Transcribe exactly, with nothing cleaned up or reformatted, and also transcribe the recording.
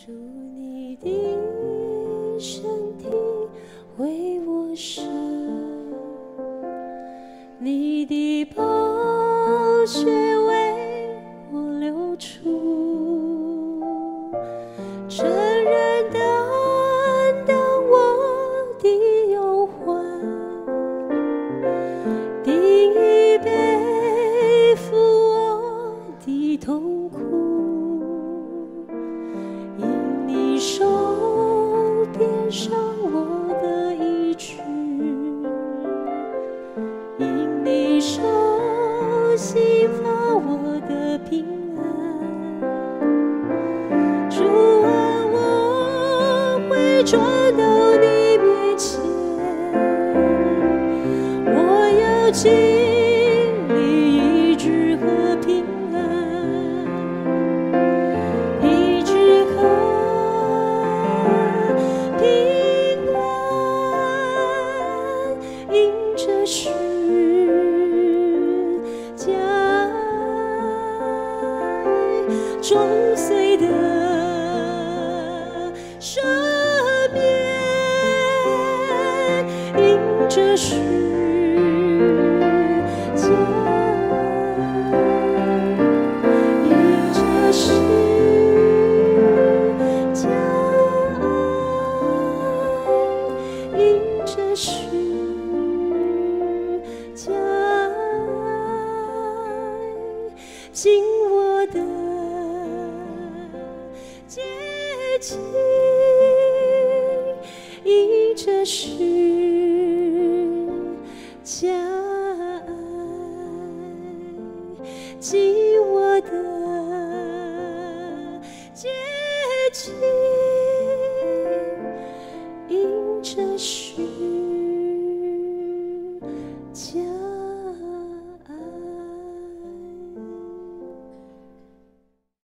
祝你的身体为我生，你的宝血为我流出，诚然担当我的忧患，定义背负我的痛苦。因你手边上我的医治，因你手心发我的平安。主啊，我会转到你面前，我要经历医治和平安，医治和平安，因着是将终岁的赦免，因着是将，因着是将，因着是将进我的节气，因着是